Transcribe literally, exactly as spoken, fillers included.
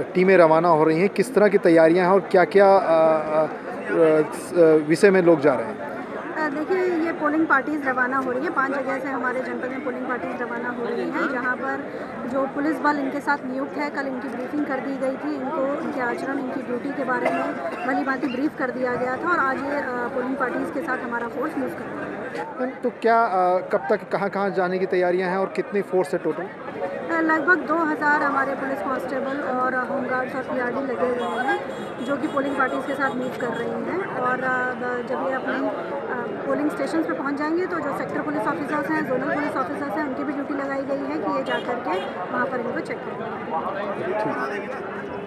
टीमें रवाना हो रही हैं, किस तरह की तैयारियां हैं और क्या क्या विषय में लोग जा रहे हैं? देखिए, ये पोलिंग पार्टीज़ रवाना हो रही है। पांच जगह से हमारे जनपद में पोलिंग पार्टीज़ रवाना हो रही हैं, जहां पर जो पुलिस बल इनके साथ नियुक्त है, कल इनकी ब्रीफिंग कर दी गई थी। इनको इनके आचरण, इनकी ड्यूटी के बारे में भली-भांति ब्रीफ कर दिया गया था और आज ये पोलिंग पार्टीज़ के साथ हमारा फोर्स मूव कर रहा है। तो क्या कब तक कहां-कहां जाने की तैयारियां हैं और कितनी फोर्स है टोटल? लगभग दो हज़ार हमारे पुलिस कांस्टेबल और होमगार्ड्स और पीआरडी लगे हुए हैं, जो कि पोलिंग पार्टीज़ के साथ मूव कर रही हैं। और जब ये अपनी पोलिंग स्टेशन पे पहुंच जाएंगे तो जो सेक्टर पुलिस ऑफिसर्स हैं, जोनल पुलिस ऑफिसर्स हैं, उनकी भी ड्यूटी लगाई गई है कि ये जा करके वहाँ पर इनको चेक करें।